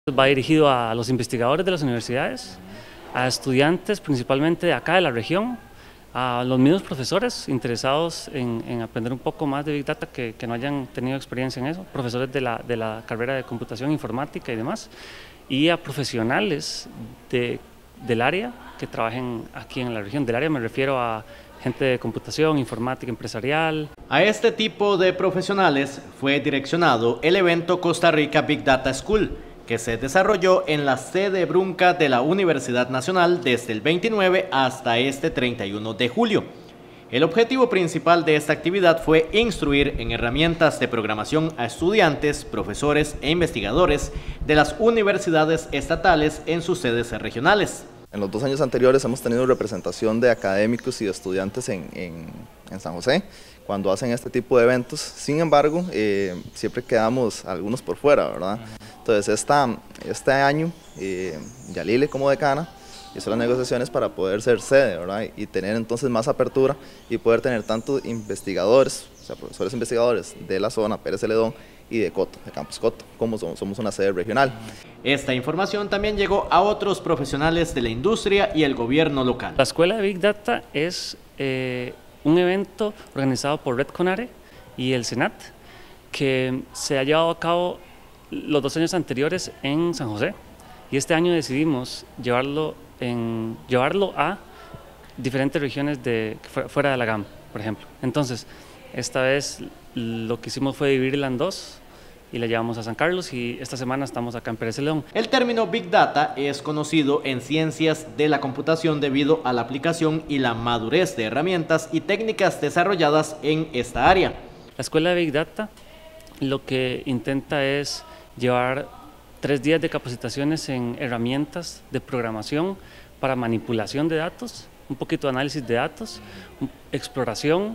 Va dirigido a los investigadores de las universidades, a estudiantes principalmente de acá de la región, a los mismos profesores interesados en aprender un poco más de Big Data que no hayan tenido experiencia en eso, profesores de la carrera de computación, informática y demás, y a profesionales del área que trabajen aquí en la región. Del área me refiero a gente de computación, informática empresarial. A este tipo de profesionales fue direccionado el evento Costa Rica Big Data School, que se desarrolló en la sede Brunca de la Universidad Nacional desde el 29 hasta este 31 de julio. El objetivo principal de esta actividad fue instruir en herramientas de programación a estudiantes, profesores e investigadores de las universidades estatales en sus sedes regionales. En los 2 años anteriores hemos tenido representación de académicos y de estudiantes en San José cuando hacen este tipo de eventos. Sin embargo, siempre quedamos algunos por fuera, ¿verdad? Entonces este año Yalile como decana hizo las negociaciones para poder ser sede, ¿verdad? Y tener entonces más apertura y poder tener tanto investigadores, o sea, profesores investigadores de la zona Pérez Celedón y de Coto, de Campus Coto, como somos una sede regional. Esta información también llegó a otros profesionales de la industria y el gobierno local. La Escuela de Big Data es un evento organizado por Red Conare y el Senat que se ha llevado a cabo los 2 años anteriores en San José y este año decidimos llevarlo a diferentes regiones fuera de la GAM, por ejemplo. Entonces, esta vez lo que hicimos fue dividirla en 2 y la llevamos a San Carlos y esta semana estamos acá en Pérez Celedón. El término Big Data es conocido en ciencias de la computación debido a la aplicación y la madurez de herramientas y técnicas desarrolladas en esta área. La Escuela de Big Data lo que intenta es llevar 3 días de capacitaciones en herramientas de programación para manipulación de datos, un poquito de análisis de datos, exploración,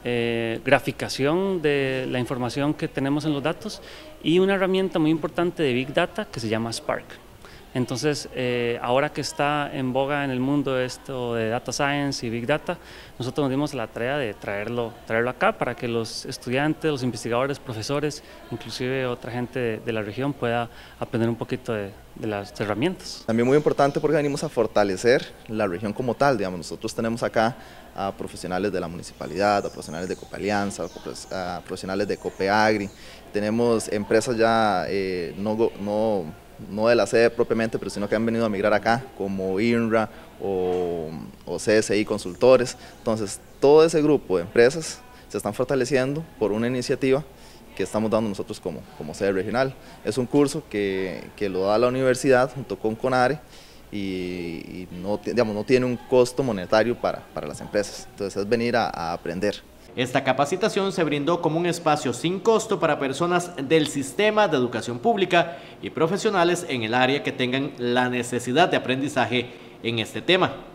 graficación de la información que tenemos en los datos y una herramienta muy importante de Big Data que se llama Spark. Entonces, ahora que está en boga en el mundo esto de Data Science y Big Data, nosotros nos dimos la tarea de traerlo acá para que los estudiantes, los investigadores, profesores, inclusive otra gente de la región pueda aprender un poquito de las herramientas. También muy importante porque venimos a fortalecer la región como tal, digamos, nosotros tenemos acá a profesionales de la municipalidad, a profesionales de Copealianza, a profesionales de Copeagri, tenemos empresas ya no de la sede propiamente, pero sino que han venido a migrar acá, como INRA o CSI Consultores. Entonces, todo ese grupo de empresas se están fortaleciendo por una iniciativa que estamos dando nosotros como sede regional. Es un curso que lo da la universidad junto con CONARE y no tiene un costo monetario para las empresas. Entonces, es venir a aprender. Esta capacitación se brindó como un espacio sin costo para personas del sistema de educación pública y profesionales en el área que tengan la necesidad de aprendizaje en este tema.